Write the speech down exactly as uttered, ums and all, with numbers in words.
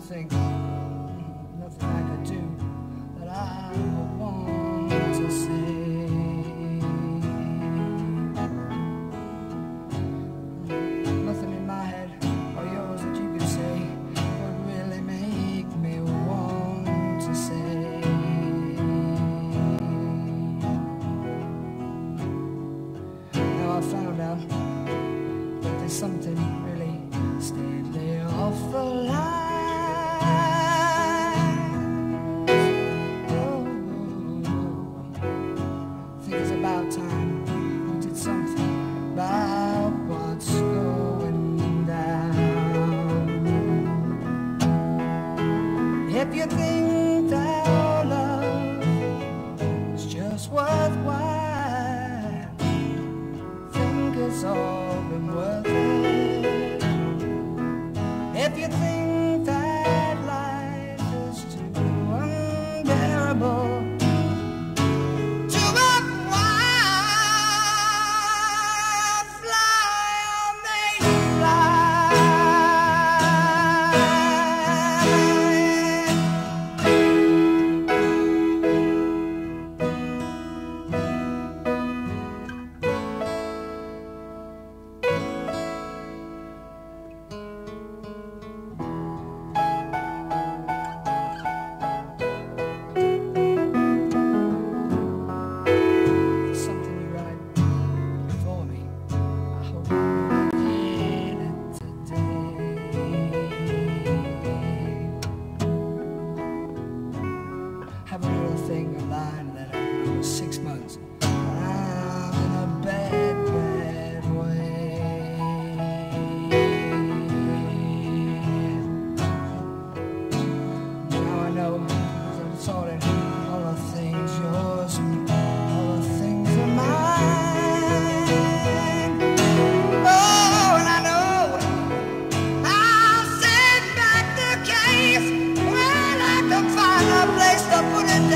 think mm, nothing I could do that I would want to say. Nothing in my head or yours that you could say would really make me want to say. Now I found out that there's something really steadily off the line. About time you did something about what's going down. If you think that our love is just worthwhile, think it's all been worth it. If you think that life is too unbearable, have a little thing, a line that I was six months. I'm in a bad, bad way. Now I know that it's all in all the things yours, all the things are mine. Oh, and I know I'll send back the case when I can find a place to put it down.